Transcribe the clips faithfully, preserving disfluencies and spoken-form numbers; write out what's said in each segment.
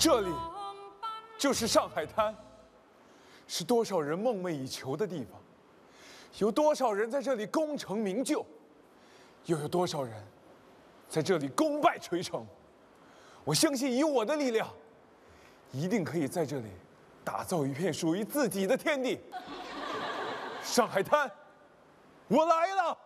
这里就是上海滩，是多少人梦寐以求的地方。有多少人在这里功成名就，又有多少人在这里功败垂成。我相信以我的力量，一定可以在这里打造一片属于自己的天地。上海滩，我来了！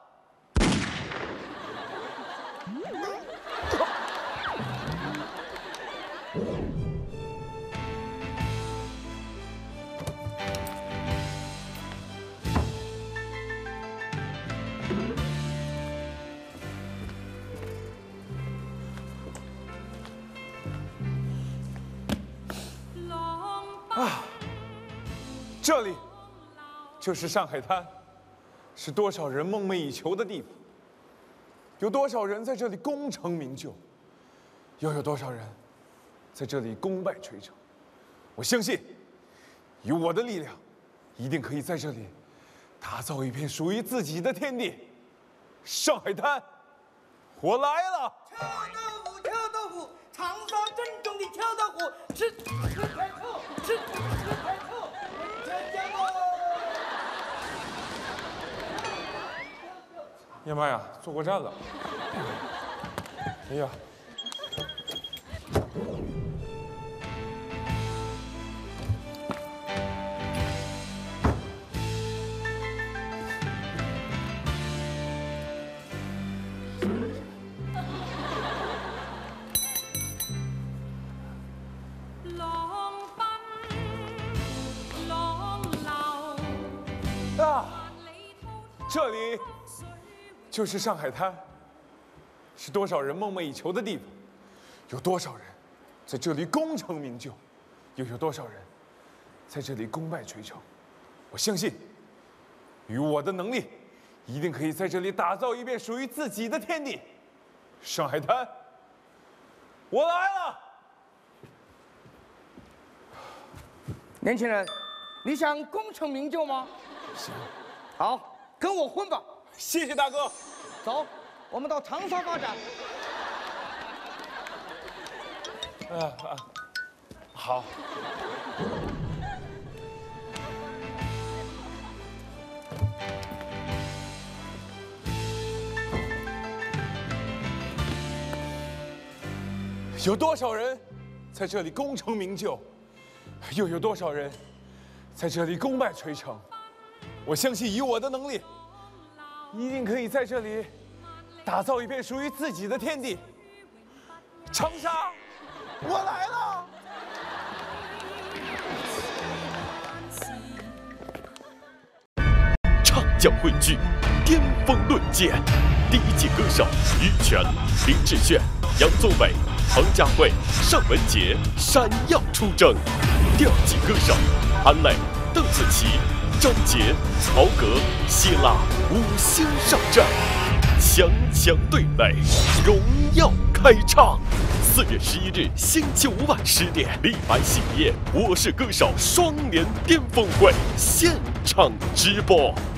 啊，这里就是上海滩，是多少人梦寐以求的地方。有多少人在这里功成名就，又有多少人在这里功败垂成。我相信，以我的力量，一定可以在这里打造一片属于自己的天地。上海滩，我来了！ 臭豆腐，臭豆腐，长沙正宗的臭豆腐，吃吃开臭，吃吃开臭，人参酱哦！ 呀妈呀，坐过站了！哎呀！啊，这里就是上海滩，是多少人梦寐以求的地方。有多少人在这里功成名就，又有多少人在这里功败垂成。我相信，以我的能力，一定可以在这里打造一片属于自己的天地。上海滩，我来了！ 年轻人，你想功成名就吗？ 行， 好，跟我混吧。 谢谢大哥。 走，我们到长沙发展。 啊啊，好。有多少人在这里功成名就，又有多少人在这里功败垂成？我相信以我的能力，一定可以在这里打造一片属于自己的天地。长沙，我来了！ 唱将汇聚，巅峰论剑，第一季歌手于泉、林志炫、杨宗纬、彭佳慧、尚雯婕闪耀出征；第二季歌手韩磊、邓紫棋、张杰、曹格、希拉五星上阵，强强对垒，荣耀开唱。四月十一日星期五晚十点，李白喜宴《我是歌手》双年巅峰会现场直播。